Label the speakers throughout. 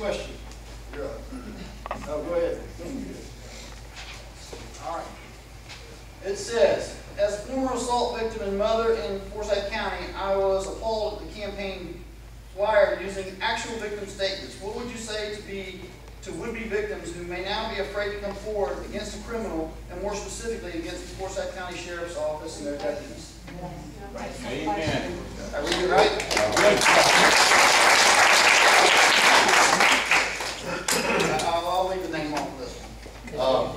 Speaker 1: question. Oh, go ahead. All right. It says, as a former assault victim and mother in Forsyth County, I was appalled at the campaign flyer using actual victim statements. What would you say to would-be victims who may now be afraid to come forward against a criminal, and more specifically against the Forsyth County Sheriff's Office and their deputies?
Speaker 2: Amen.
Speaker 1: I read it right? I'll leave the name off of this one.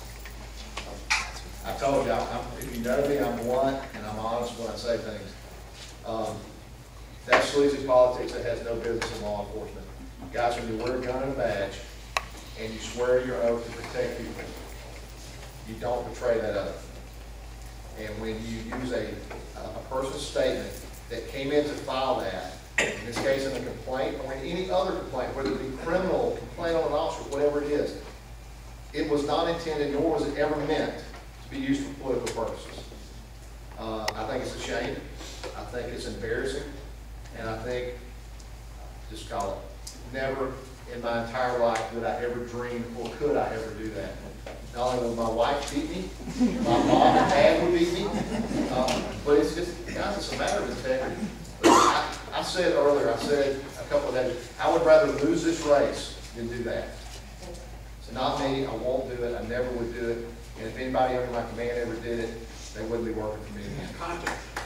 Speaker 3: I told you, if you know me, I'm blunt and I'm honest when I say things. That's sleazy politics that has no business in law enforcement. Guys, when you wear a gun and a badge and you swear your oath to protect people, you don't betray that oath. And when you use a person's statement that came in to file that, in this case in a complaint or in any other complaint, whether it be criminal, complaint on an officer, whatever it is, it was not intended, nor was it ever meant to be used for political purposes. I think it's a shame. I think it's embarrassing. And I think, just call it, never in my entire life would I ever dream or could I ever do that. Not only would my wife beat me, my mom and dad would beat me, but it's just, guys, it's a matter of integrity. I said earlier, I said a couple of days, I would rather lose this race than do that. It's not me, I won't do it, I never would do it, and if anybody under my command ever did it, they wouldn't be working for me again.